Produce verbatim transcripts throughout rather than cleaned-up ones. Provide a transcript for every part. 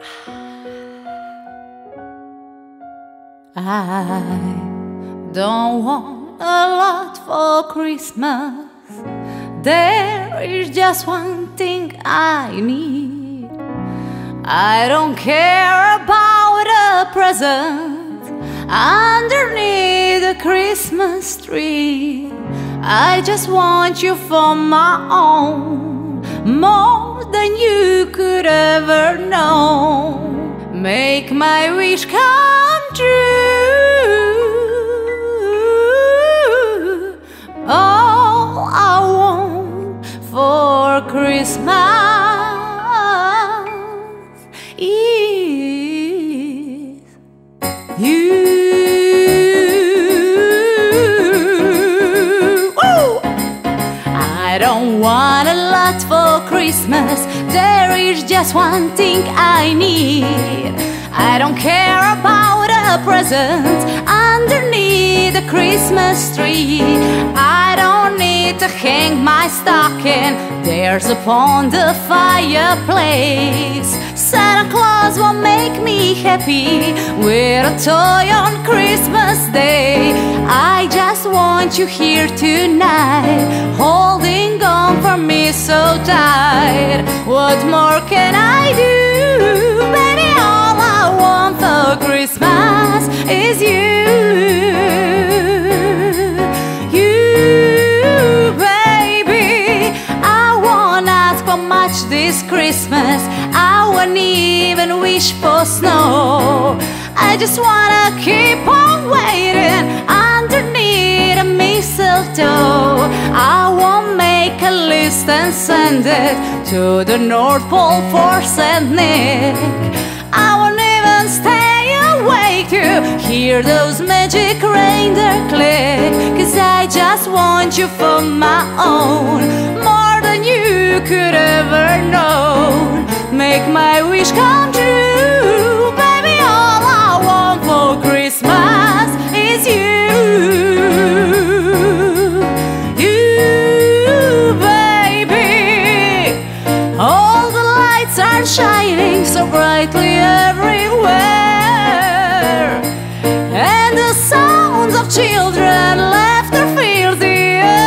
I don't want a lot for Christmas. There is just one thing I need. I don't care about a present underneath the Christmas tree. I just want you for my own, more than you could ever know. Make my wish come true. All I want for Christmas is you. Woo! I don't want a lot for Christmas. There is just one thing I need. I don't care about a present underneath the Christmas tree. I don't need to hang my stocking, there's upon the fireplace. Santa Claus will make me happy with a toy on Christmas Day. I just want you here tonight, holding on for me so tight. What more can I do, baby? All I want for Christmas is you. You, baby. I won't ask for much this Christmas. I won't even wish for snow. I just wanna keep on waiting underneath a mistletoe. I won't make a list and send it to the North Pole for Saint Nick. I won't even stay awake to hear those magic reindeer click. Cause I just want you for my own, more than you could ever know. Make my wish come true, baby. All I want for Christmas is you. You, baby. All the lights are shining so brightly everywhere, and the sounds of children laughter fills the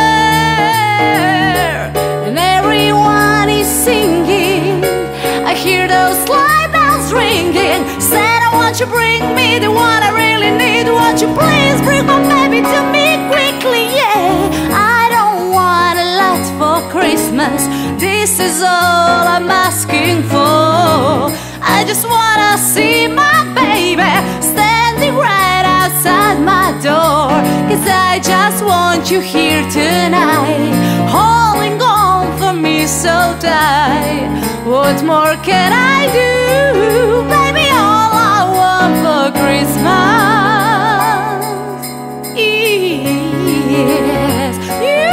air, and everyone is singing. I hear those sleigh bells ringing. Santa, won't you bring me the one I really need? Won't you please bring my baby to me quickly? Yeah, I don't want a lot for Christmas. This is all I'm asking for. I just wanna see my baby standing right outside my door. Cause I just want you here tonight, holding on for me so tight. What more can I do, baby? All I want for Christmas is you.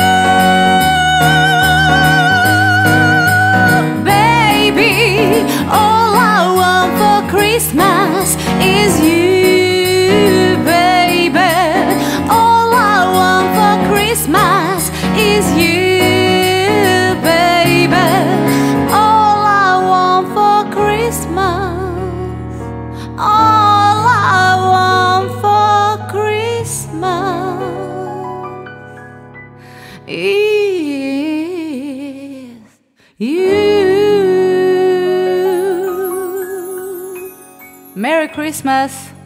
Baby, all I want for Christmas is you, baby. All I want for Christmas is you, baby. All I want for Christmas, all I want for Christmas is you. Merry Christmas!